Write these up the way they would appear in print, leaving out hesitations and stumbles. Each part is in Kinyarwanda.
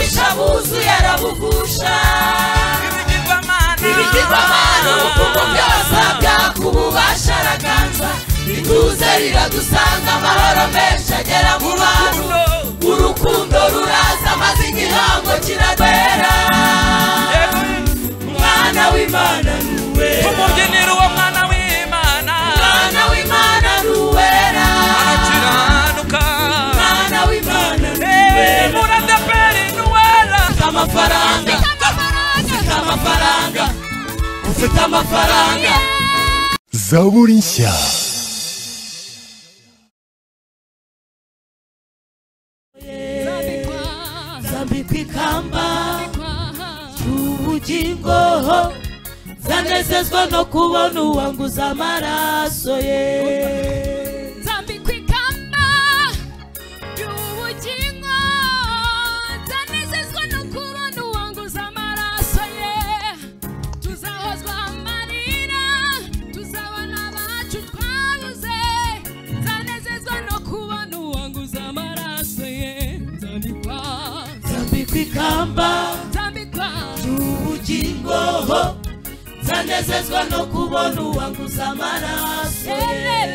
ububisha buzuye arabugusha ibigirwamana ubukungu byose byakububasha araganza ituze riradusanga amahoro menshi agera mu bantu urukundo ruraza maze igihango kiradwera umwana w'Imana nuwera tumubyinira uwo mwana w'Imana umwana w'Imana nuwera arakiranuka umwana w'Imana nuwera muradaperi nuwera amafaranga ufite amafaranga Zaburi nshya zambikwa ikamba ry'ubugingo zanezezwa no kubona uwanguza amaraso ye zambikwa ikamba ry'ubugingo zanezezwa no kubona uwanguza amaraso ye tuzahozwa amarira tuzabona abacu twabuze zanezezwa no kubona uwanguza amaraso ye zambikwa ikamba ry'ubugingo zanezezwa no kubona uwanguza amaraso ye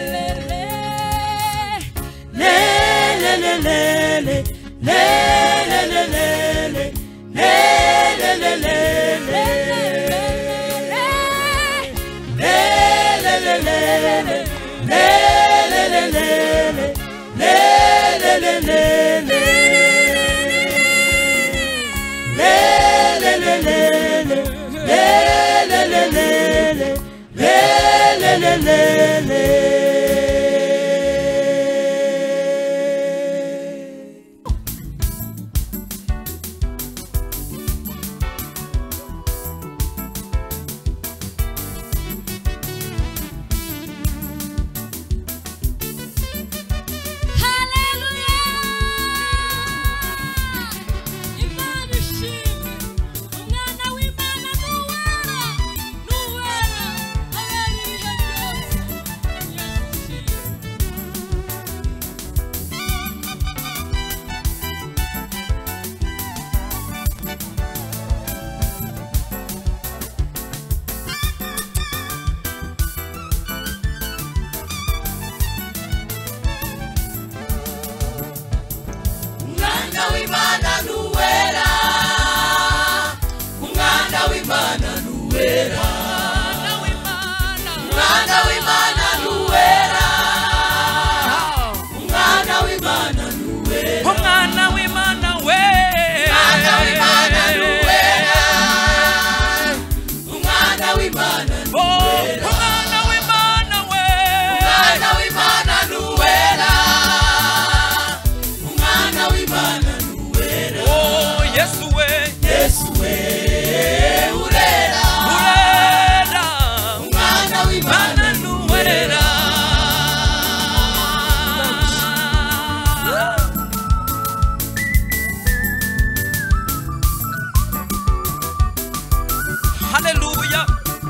Hallelujah.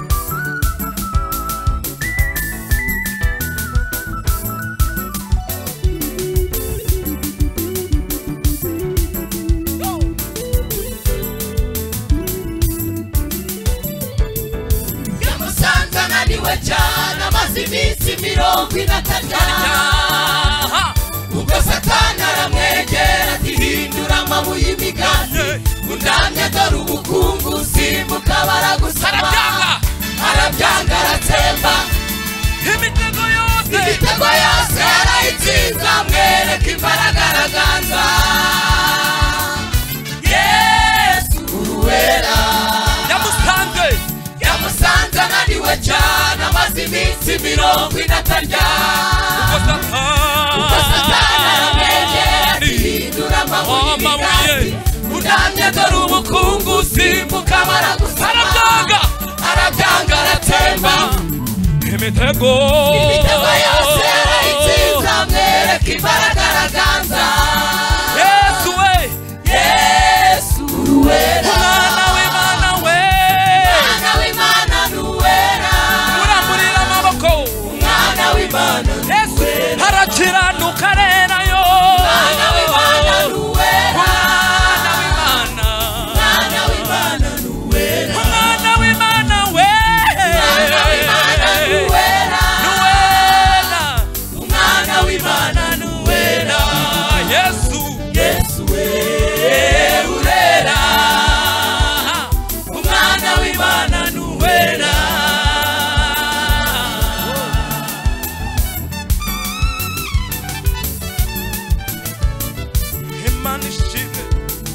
Yamusanga naniwe cyane amaze iminsi 40 ubwo Satani aramwegera ati hindura amabuye y'imigati undamya dore ubukungu simbuka baragusaba arabyanga aratsemba imitego yose arayitsinze amwereka imbaraga araganza Yesu uruwera yamusanze ananiwe cyane amaze iminsi 40 atarya ubwo Satani aramwegera ati hindura amabuye y'imigati undamya dore ubukungu simbuka baragusaba arabyanga aratsemba imitego yose arayitsinze amwereka imbaraga araganza Yesu uruwera umwana w'Imana nuwera muramburira amaboko umwana w'Imana Yesu harakiranuka rero yo umwana w'Imana nuwera umwana w'Imana Yesu we urera umwana w'Imana nuwera Imana ishimwe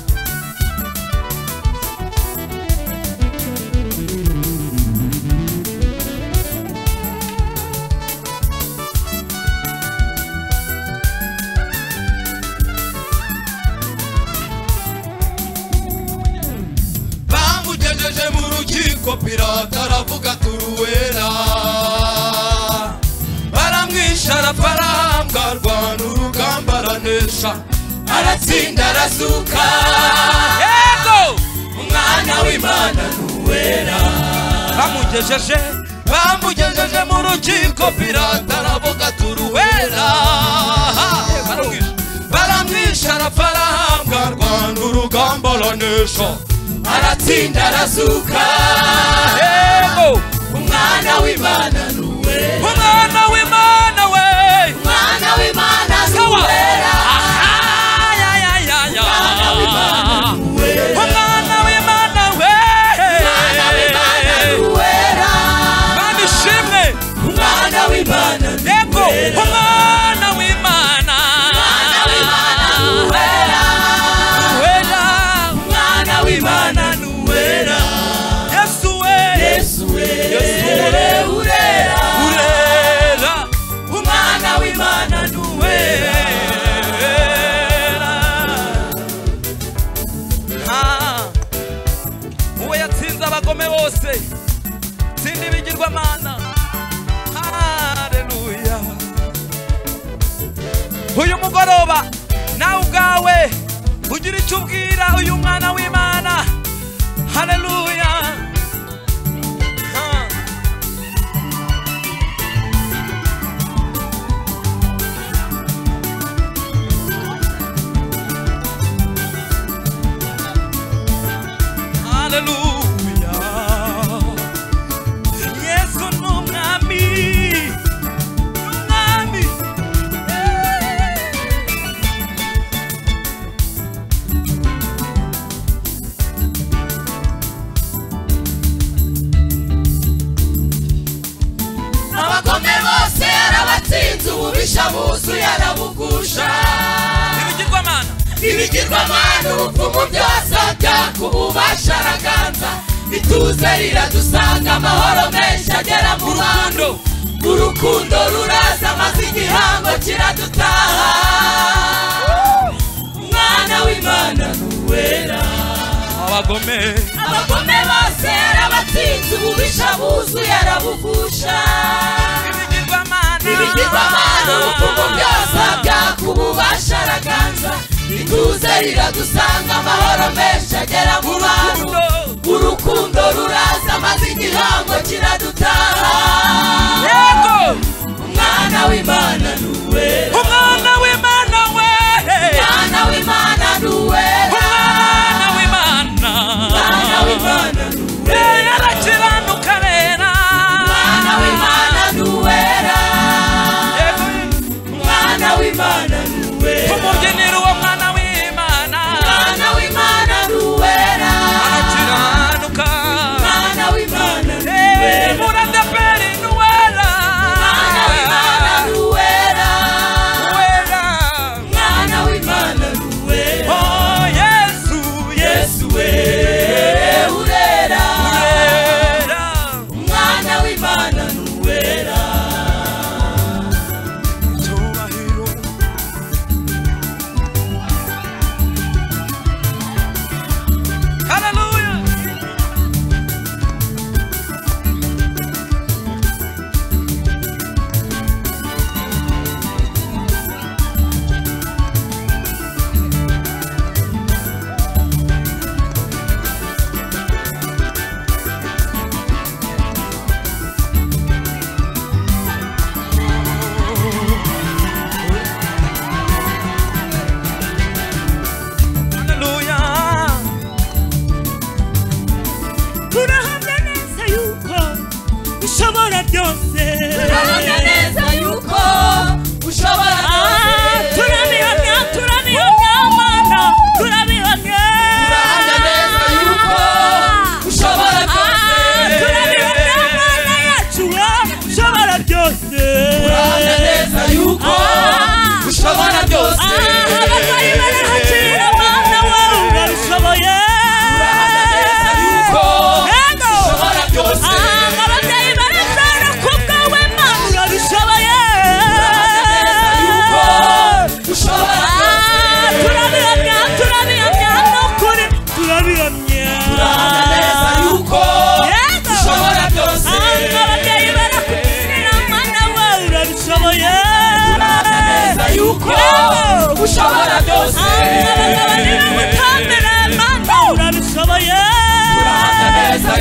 bamugejeje mu rukiko Pilato aravuga turuwera baramwisha arapfa arahambwa arwana urugamba aranesha aratsinda arazuka yego umwana w'Imana nuwera bamugejeje mu rukiko Pilato aravuga turuwera baramwisha arapfa arahambwa arwana urugamba aranesha aratsinda arazuka yego umwana w'Imana nuwera umwana w'Imana we umwana w'Imana nuwera umwana w'Imana nuwera umwana w'Imana we umwana w'Imana nuwera banishimwe umwana w'Imana yego umwana w'Imana nuwera wera umwana w'Imana nuwera Yesu we Yesu we urera umwana w'Imana nuwera uwo yatsinze abagome bose tsinda ibigirwamana haleluya uyu mugoroba nawe ubwawe ugira icyo ubwira uyu mwana w'Imana haleluya haleluya Yesu n'umwami abagome bose yarabatsinze ububisha buzuye arabugusha ibigirwamana ubupfumu byose byakububasha araganza ituze riradusanga amahoro menshi agera mu bantu urukundo ruraza maze igihango kiradutaha umwana w'Imana nuwera abagome bose yarabatsinze ububisha buzuye arabugusha ibigirwamana ubupfumu byose byakububasha araganza ituze riradusanga amahoro menshi agera mu bantu urukundo ruraza maze igihango kiradutaha yego umwana w'Imana nuwera umwana w'Imana we umwana w'Imana nuwera umwana w'Imana umwana w'Imana nuwera yarakiranuka rera umwana w'Imana nuwera umwana w'Imana nuwera umubyiniro uwo mwana w'Imana umwana w'Imana nuwera arakiranuka umwana w'Imana nuwera muradeperi nuwera umwana w'Imana nuwera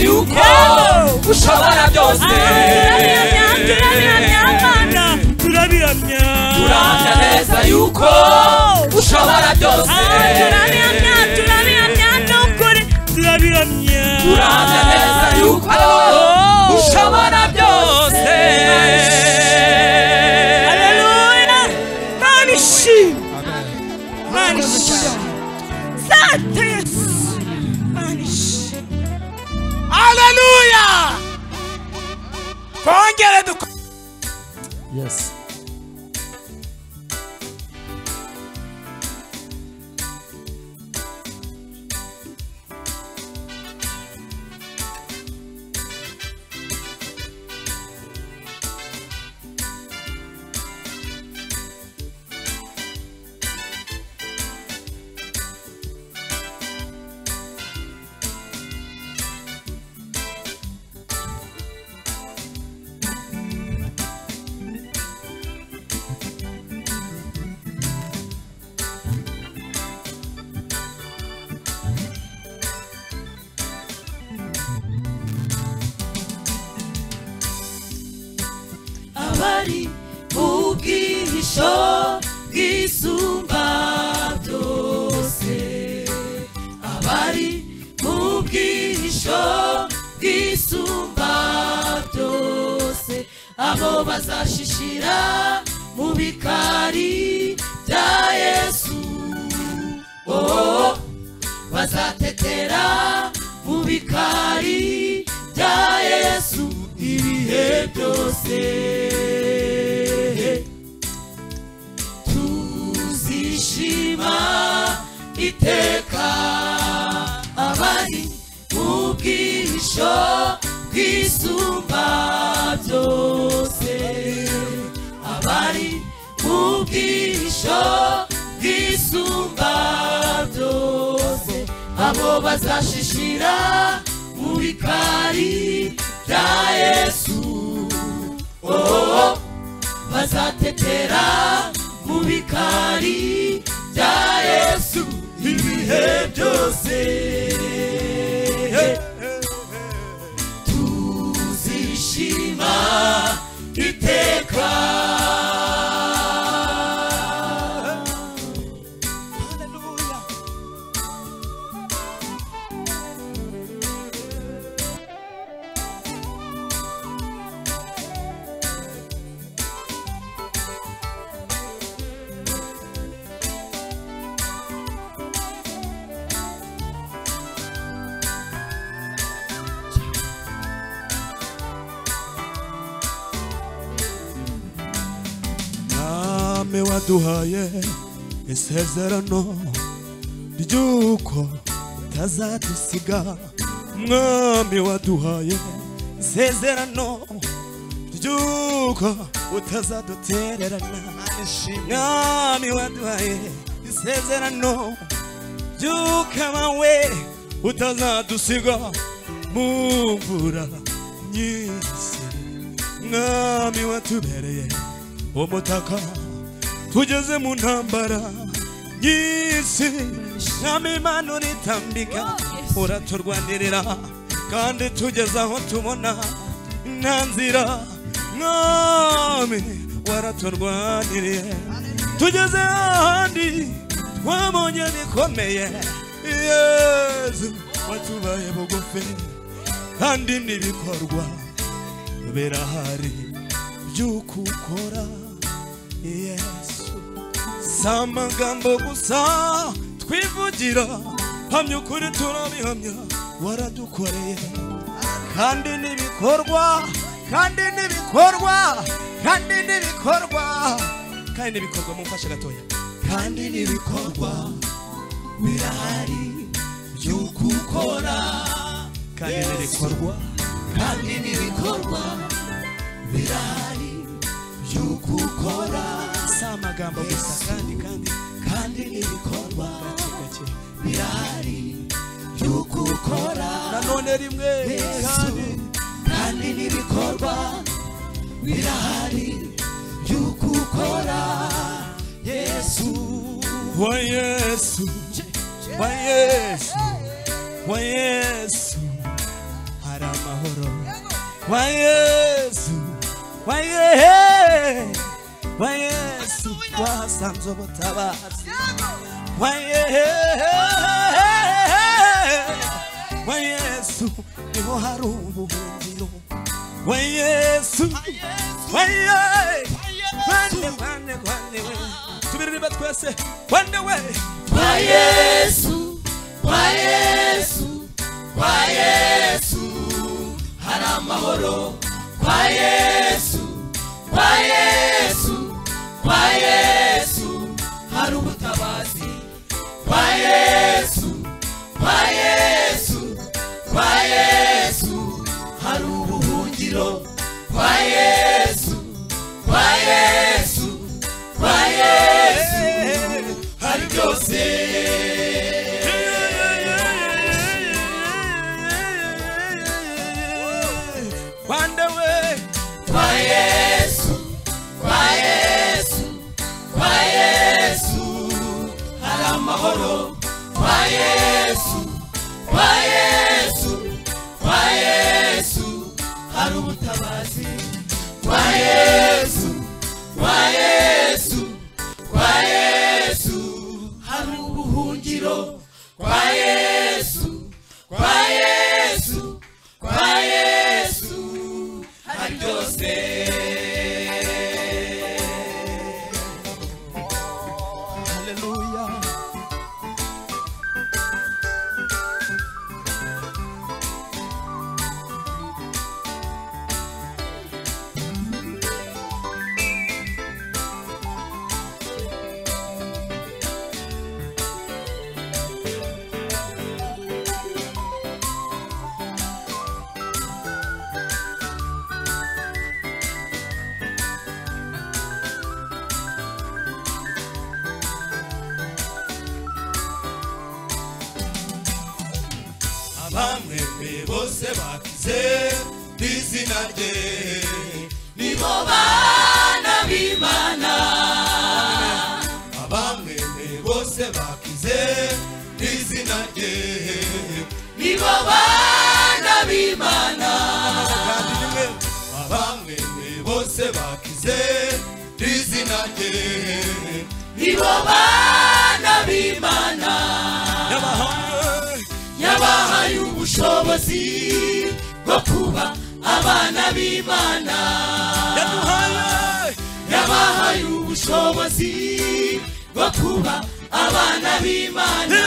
yuko ushobora byose turahamya neza yuko ushobora byose turahamya neza yuko ushobora byose haleluya manishi sante Yesu manishi haleluya kongere yes abari ubwihisho bwisumba byose abari ubwihisho bwisumba byose abo bazashishira mu bikari bya Yesu bazatetera mu bikari bya Yesu ibihe byose tuzishima iteka abari mu bwihisho bwisumba byose abari mu bwihisho bwisumba byose abo bazashishira mu bikari bya Yesu bazatetera mu bikari bya Yesu ibihe byose tuzishima iteka waduhaye isezerano ry'uko utazadusiga mwami waduhaye isezerano ry'uko utazadutererana mwami waduhaye isezerano ry'uko abawe utazadusiga mu mvura nyinshi mwami watubereye umutaka tugeze mu ntambara nyinshi mwami Imana uritambika uraturwanirira kandi tugeze aho tubona nta nzira mwami waraturwaniriye tugeze ahandi twabonye bikomeye Yesu watubaye bugufi kandi n'ibikorwa birahari by'uko ukora Yesu samagambo gusa twivugira hamya ukuri turabihamya waradukoreye kandi n'ibikorwa mumfashe gatoya kandi n'ibikorwa birahari by'uko ukora kandi n'ibikorwa birahari by'uko ukora samagambo gusa kandi n'ibikorwa birahari by'uko ukora nanone rimwe kandi n'ibikorwa birahari by'uko ukora Yesu wa Yesu wa Yesu wa Yesu wasanze ubutabazi wa Yesu niho hari ubuhungiro wa Yesu Wande tubiririmba twese wande we kwa Yesu hari amahoro kwa Yesu hari ubutabazi kwa Yesu hari ubuhungiro kwa Yesu hari byose wande we kwa Yesu hari amahoro kwa Yesu hari ubutabazi kwa Yesu hari ubuhungiro kwa Yesu hari byose haleluya abamwe bose bakize izina rye nibo bana b'Imana abamwe bose bakize izina rye nibo bana b'Imana abamwe bose bakize izina rye nibo bana b'Imana yabahaye ubushobozi bwo kuba abana b'Imana yabahaye ubushobozi bwo kuba abana b'Imana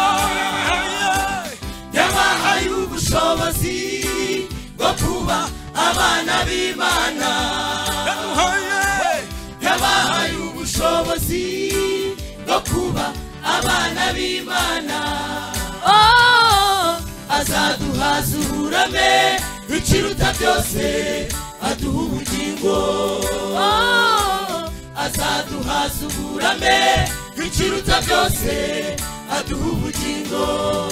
yabahaye ubushobozi bwo kuba abana b'Imana yabahaye ubushobozi bwo kuba abana b'Imana azaduhaza uburame ikiruta byose aduha ubugingo azaduhaza uburame ikiruta byose aduha ubugingo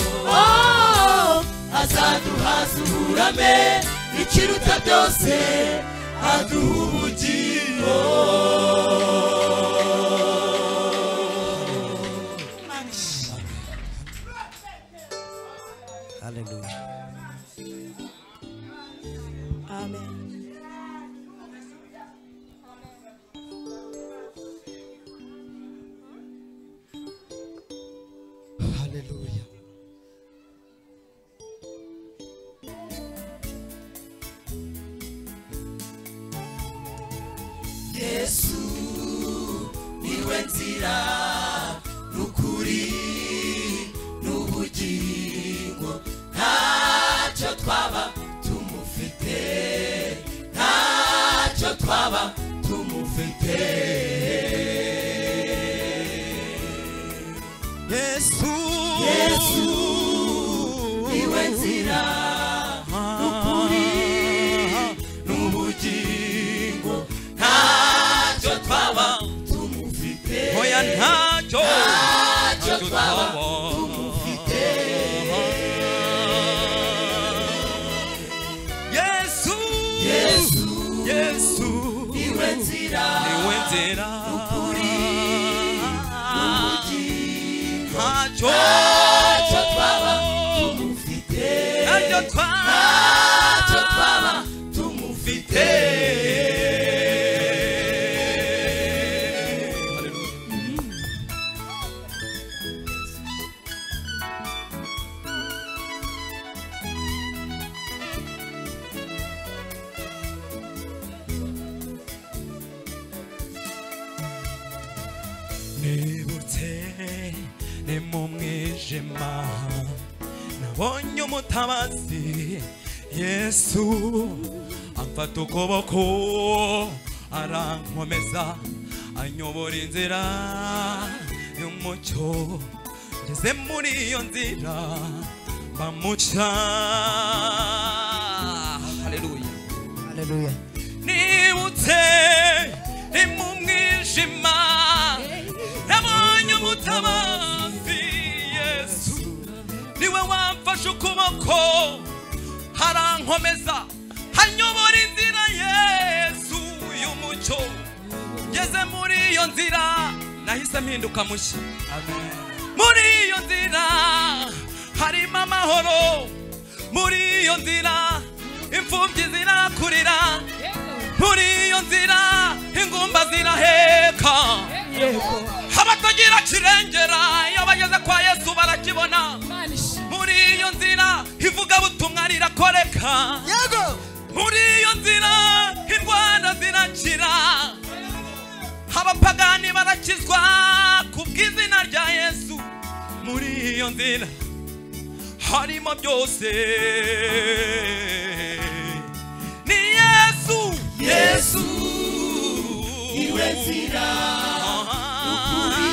azaduhaza uburame ikiruta byose aduha ubugingo haleluya amen haleluya Yesu niwe nzira n'ukuri n'ubugingo ntacyo twaba tumufite ntacyo twaba tumufite Yesu niwe nzira n'ukuri n'ubugingo ntacyo twaba tumufite hoya ntacyo twaba tumufite Yesu niwe nzira n'ukuri n'ubugingo ntacyo twaba tumufite ntacyo twaba mu mwijima nabonye umutabazi Yesu amfata ukuboko arankomeza anyobora inzira y'umucyo ngeze muri iyo nzira bamuca. Haleluya Haleluya. nibutse ni mu mwijima nabonye umutabazi Yesu niwe wamfashe ukuboko harankomeza hanyobora inzira Yesu y'umucyo ngeze muri iyo nzira nahise mpinduka mushya. muri iyo nzira harimo amahoro, muri iyo nzira imfubyi zirakurira, muri iyo nzira ingumba ziraheka, abatagira kirengera iyo bageze kwa Yesu barakibona. muri iyo nzira ivugabutumwa rirakoreka, muri iyo nzira indwara zirakira, abapagani barakizwa kubw'izina rya Yesu. muri iyo nzira harimo byose, ni Yesu. Yesu iwe nzira ukuri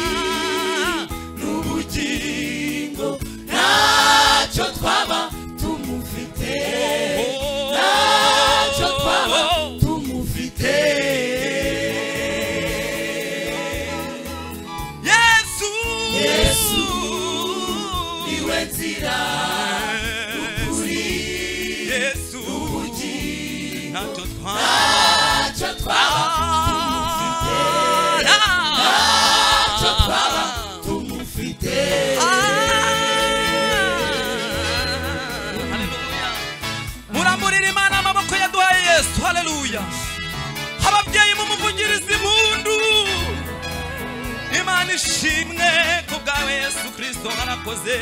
n'ubugingo, ntacyo twaba tumufite, ntacyo twaba tumufite. Yesu, Yesu iwe nzira ukuri Yesu n'ubugingo, ntacyo ntacyo twaba tumufite, ntacyo twaba tumufite. Haleluya. Muramurira Imana amaboko yaduhaye Yesu. Haleluya. ababyeyi mumuvugirize impundu. Imana ishimwe kubwawe Yesu Kristo warakoze.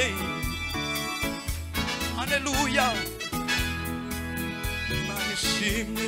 Haleluya. Imana ishimwe.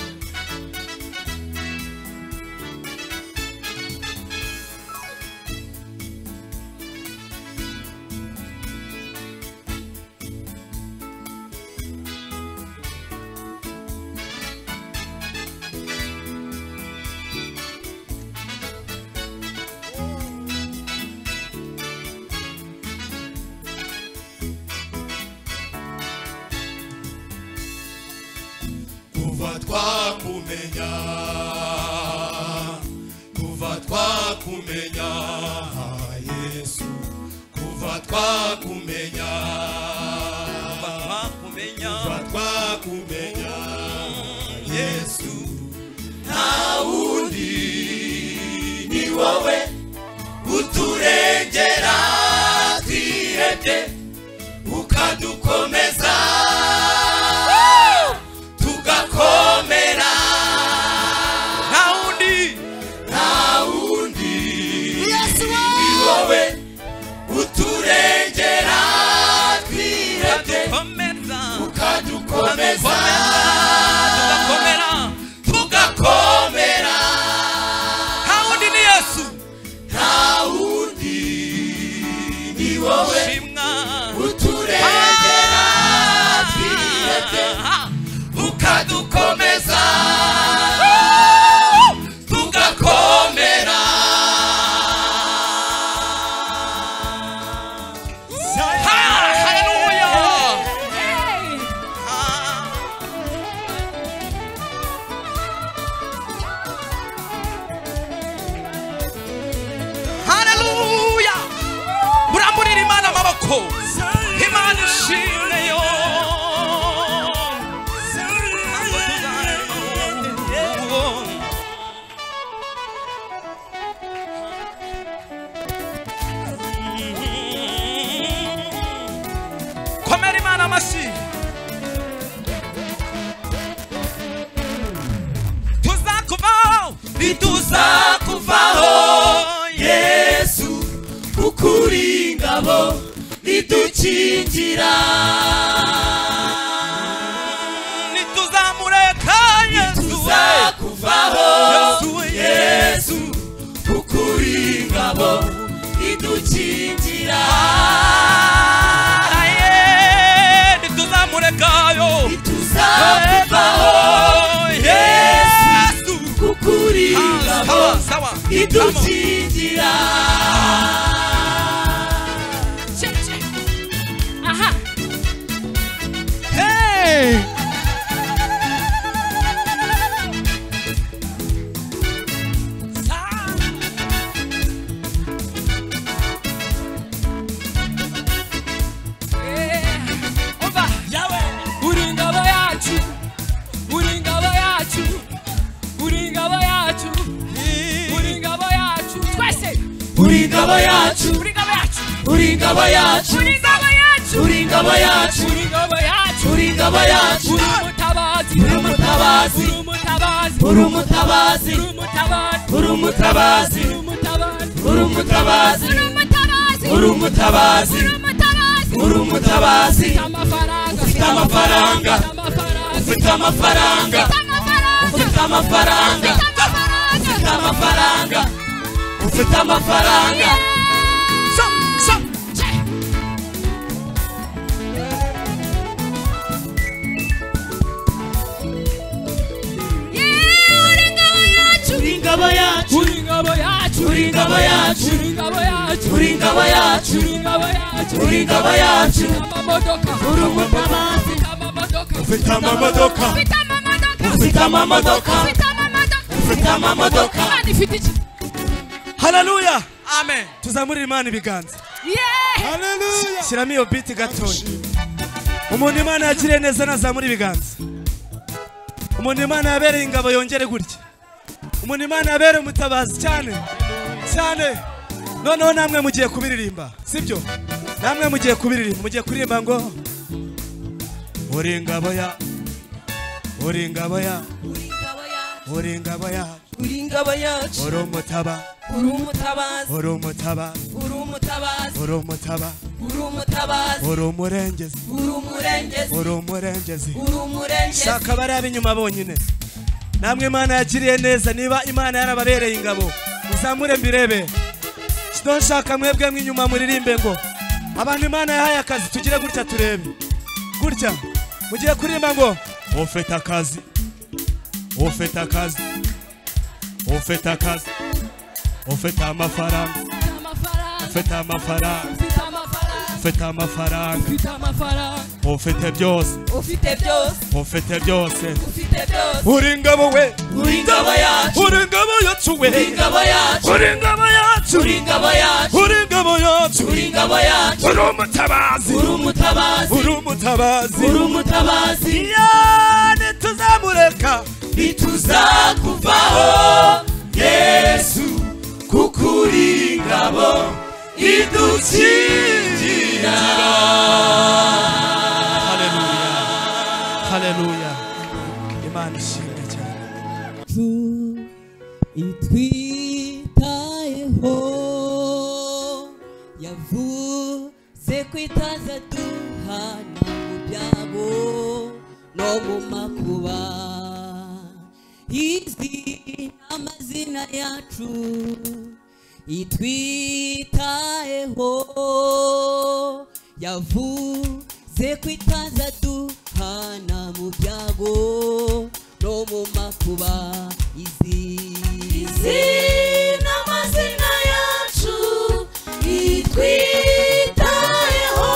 Kuva twakumenya, kuva twakumenya Yesu, kuva twakumenya, kuva twakumenya Yesu, nta wundi ni wowe uturengera twihebye ukadukomeza tugakomera. Nta wundi ni wowe uturengera twihebye ukadukomeza tugakomera. nta wundi ni Yesu. Nta wundi ni wowe Shimwa uturengera twihebye ukadukomeza tugakomera. Haleluya. Haleluya. Muramurira Imana amaboko. Imana ishimwe yo. Komera Imana amashyi. Tuzakuvaho, Ntituzakuvaho Yesu, ukuri ingabo idukingira. Nituzamureka Yesu. Ntituzakuvaho Yesu. Yesu, ukuri ingabo idukingira. ntituzamurekayo tuzakuvaho Yesu kukuri ingabo idukingira. Aha. Hey! Uringabo yacu, uringabo yacu, uringabo yacu, uringabo yacu, urumutabazi, urumutabazi, urumutabazi, urumutabazi, urumutabazi, urumutabazi, ufite amafaranga, ufite amafaranga, ufite amafaranga, ufite amafaranga, ufite amafaranga. Uringabo yacu, uringabo yacu, uringabo yacu, uringabo yacu, uringabo yacu, urumutabazi, ufite amamodoka, ufite amamodoka, ufite amamodoka. Haleluya. Amen. Tuzamurira Imana ibiganza. Haleluya. Shyiramo iyo beat gatoya. Umuntu Imana yagiriye neza nazamura ibiganza. Umuntu Imana yabereye ingabo yongere gutya. Umuntu Imana yabereye umutabazi cyane cyane. Noneho namwe mugiye kubiririmba, sibyo? Namwe mugiye kubiririmba, mugiye kuririmba ngo uri ingabo ya, uri ingabo ya, uri ingabo ya, uri ingabo yacu, uri umutabazi, uri umutabazi, uri umutabazi, uri umutabazi, uri umutabazi, uri umutabazi, uri umurengezi, uri umurengezi, uri umurengezi. uri umurengezi. Shaka bari ab'inyuma bonyine. Namwe Imana yagiriye neza, niba Imana yarababereye ingabo muzamure mbirebe. Sidonshaka mwebwe mw'inyuma muririmbe ngo abantu Imana yahaye akazi tugire gutya turebe. Gutya mugiye kuririmba ngo ufite akazi, ufite akazi, ufite akazi, ufite amafaranga, ufite amafaranga, ufite amafaranga, ufite byose, ufite byose, ufite byose, ufite byose. uri ingabo we, uri ingabo yacu, uri ingabo yacu we, uri ingabo yacu, uri ingabo yacu, uri ingabo yacu, uri ingabo yacu, uri ingabo yacu, uri umutabazi, uri umutabazi, uri umutabazi, uri umutabazi. yani tuzamureka ntituzakuvaho Yesu kukuri ingabo idukingira. Haleluya, haleluya. Imana ishimwe cyane. itwitayeho yavuze ko itazaduhana mu byago no mu makuba. Izi amazina yacu itwitayeho yavuze ko itazaduhana mu byago no mu makuba. Izi n'amazina yacu itwitayeho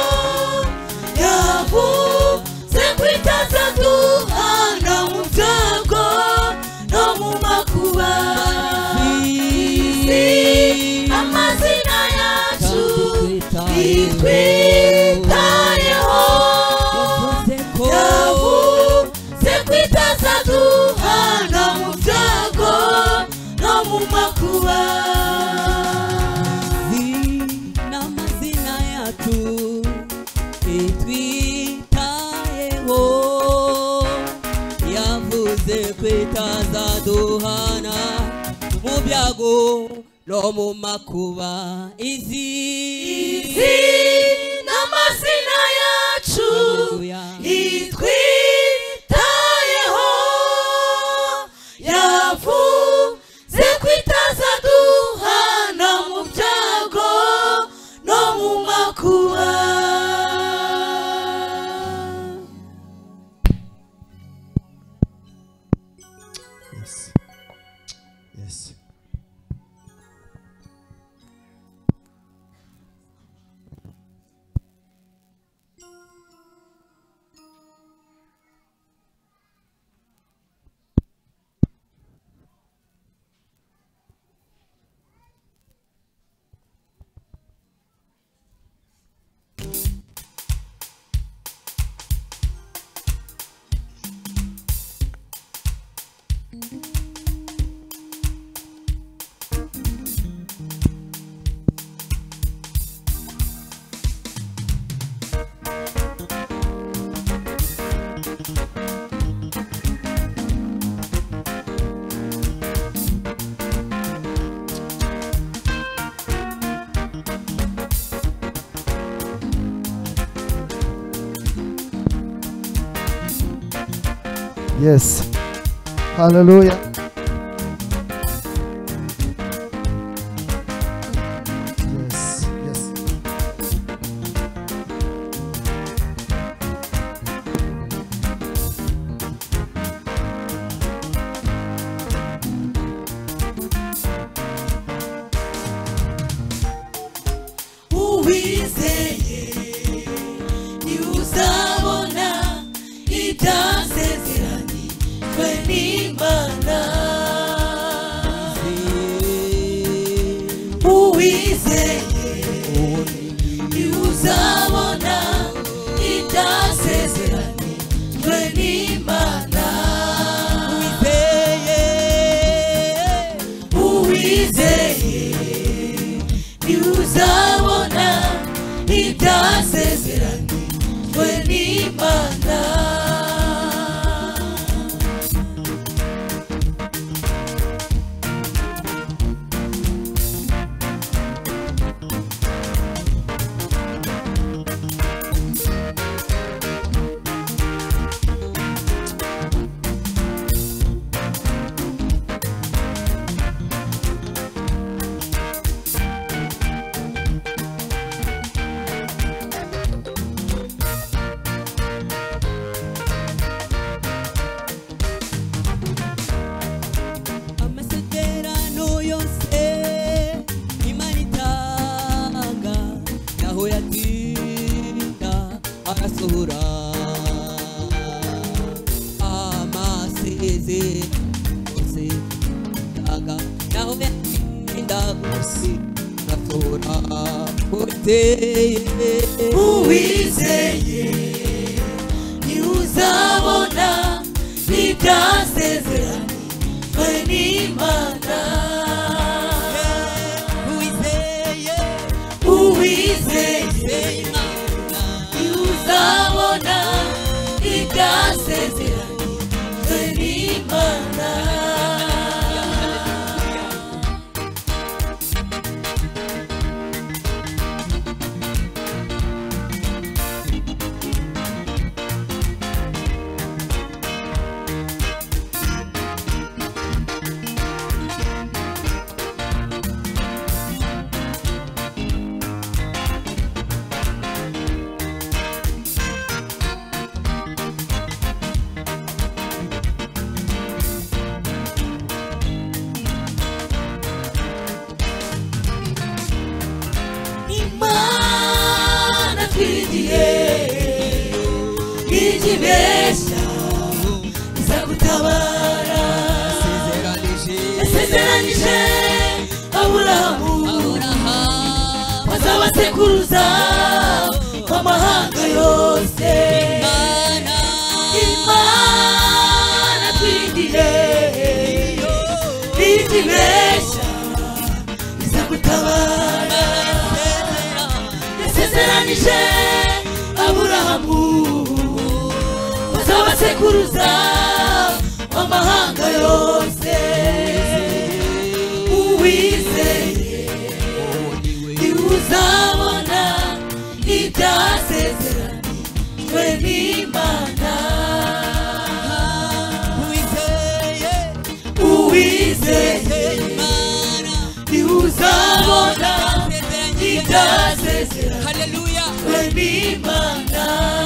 yavuze ko itazaduhana mu byago no mu makuba. Amazina yacu itwitayeho yavuze ko itazaduhana mu byago no mu makuba. n'amazina yacu itwitayeho yavuze ko itazaduhana mu byago no mu makuba. Izi n'amazina yacu itwitayeho yavuze ko itazaduhana mu byago no Yes. Hallelujah. Yes. Yes. uwizeye niuzabona ibyasezeranyijwe n'Imana. Uwizeye niuzabona ibyasezeranyijwe n'Imana. Uwizeye niuzabona ibyasezeranyijwe n'Imana. Amasezerano yose Imana itanga naho yatinda arasohora. Amasezerano yose itanga naho yatinda arasohora. Uwizeye niuzabona ibyasezeranyijwe n'Imana. Uwizeye niuzabona ibyasezeranyijwe n'Imana. Imana twigiye ijibesha izagutabara. Yasezeranije Aburahamu bazabasekuruza amahanga yose. Imana twigiye ijibesha izagutabara. Yasezeranije Aburahamu bazabasekuruza amahanga yose. Uwizeye niuzabona ibyasezeranyijwe n'Imana. Uwizeye niuzabona ibyasezeranyijwe n'Imana.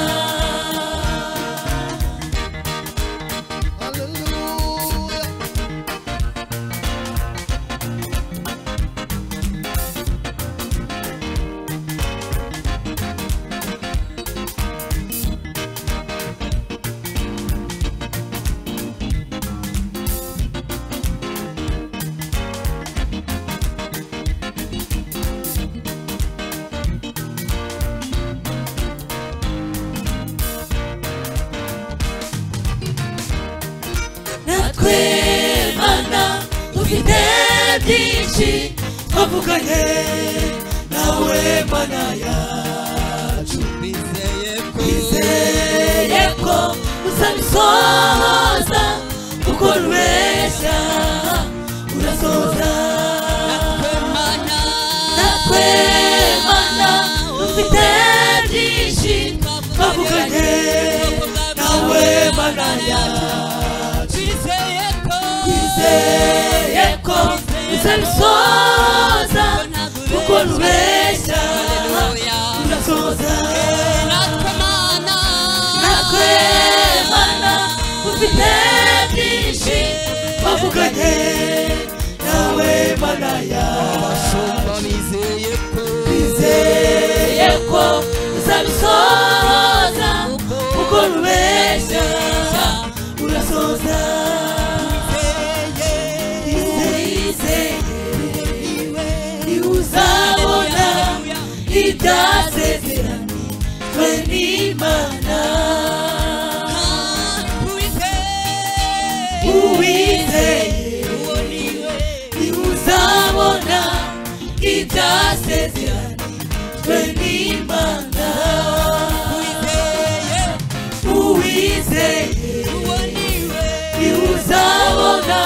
Natwe Mana dufite byinshi twavuganye nawe Mana yacu. Twizeye ko uzabisohoza kuko rubeshya urasohoza. Natwe Mana dufite byinshi twavuganye nawe Mana yacu. uzabisoza kuko nubeshya urasoza natwe mana ufite byinshi bavuganye nawe mana yacu bizeye ko uzabisoza kuko nubeshya urasoza uzabona ibyasezeranyijwe n'Imana uwizeye uzabona ibyasezeranyijwe n'Imana uwizeye uzabona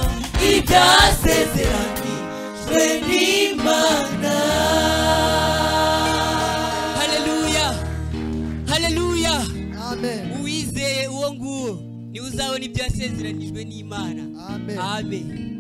ibyasezeranyijwe n'Imana. Hallelujah. Hallelujah. Amen. Uwizeye uwo nguwo ni uzabona ibyasezeranijwe n'Imana. Amen. Amen.